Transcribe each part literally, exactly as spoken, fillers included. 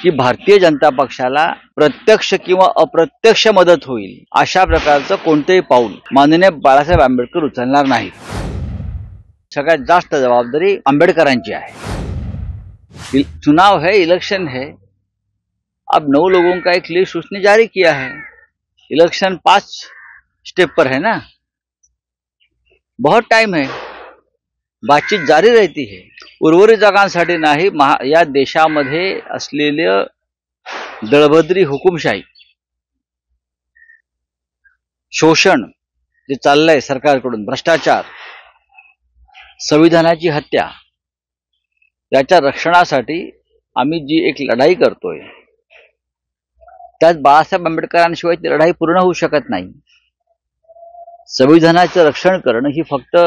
की भारतीय जनता पक्षाला प्रत्यक्ष किंवा अप्रत्यक्ष मदत होईल अशा प्रकारचं कोणतेही पाऊल माननीय बाळासाहेब आंबेडकर उचलणार नाहीत। सगळ्यात जास्त जबाबदारी आंबेडकरांची आहे। चुनाव है, इलेक्शन है। अब नौ लोगों का एक लिस्ट उसने जारी किया है। इलेक्शन पांच स्टेप पर है ना, बहुत टाइम है, बातचीत जारी रहती है। उर्वरित जागांसाठी नाही, या देशामध्ये असलेले दळभद्री हुकुमशाही, शोषण जे चाललंय सरकारकडून, भ्रष्टाचार, संविधानाची हत्या, याच्या रक्षणासाठी आम्ही जी एक लढाई करतोय, त्यात बाळासाहेब आंबेडकरांशिवाय ती लढाई पूर्ण होऊ शकत नाही। संविधानाचं रक्षण करणं ही फक्त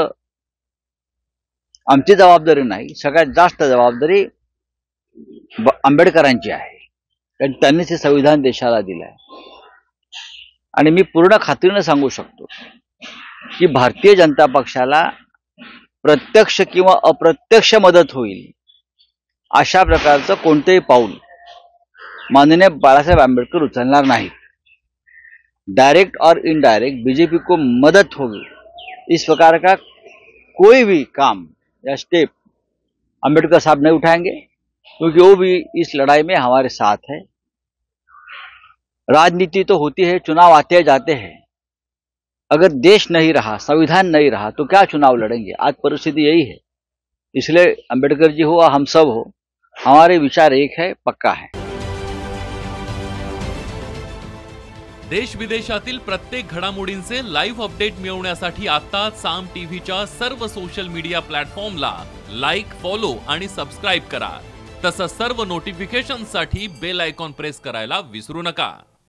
आमची जबाबदारी नाही, सगळ्यात जास्त जबाबदारी आंबेडकरांची आहे, कारण त्यांनीच हे संविधान देशाला दिलंय। आणि मी पूर्ण खात्रीने सांगू शकतो की भारतीय जनता पक्षाला प्रत्यक्ष किंवा अप्रत्यक्ष मदत होईल अशा प्रकारचं कोणतेही पाऊल माननीय बाळासाहेब आंबेडकर उचलणार नाहीत। डायरेक्ट और इनडायरेक्ट बीजेपी को मदद होगी, इस प्रकार का कोई भी काम या स्टेप अंबेडकर साहब नहीं उठाएंगे, क्योंकि वो भी इस लड़ाई में हमारे साथ है। राजनीति तो होती है, चुनाव आते जाते हैं। अगर देश नहीं रहा, संविधान नहीं रहा, तो क्या चुनाव लड़ेंगे? आज परिस्थिति यही है। इसलिए अंबेडकर जी हो, हम सब हो, हमारे विचार एक है, पक्का है। देश विदेशातील प्रत्येक घडामोडींचे लाईव्ह अपडेट मिळवण्यासाठी आता साम टीव्हीच्या सर्व सोशल मीडिया प्लॅटफॉर्मला लाईक, फॉलो आणि सबस्क्राइब करा। तसंच सर्व नोटिफिकेशनसाठी बेल आयकॉन प्रेस करायला विसरू नका।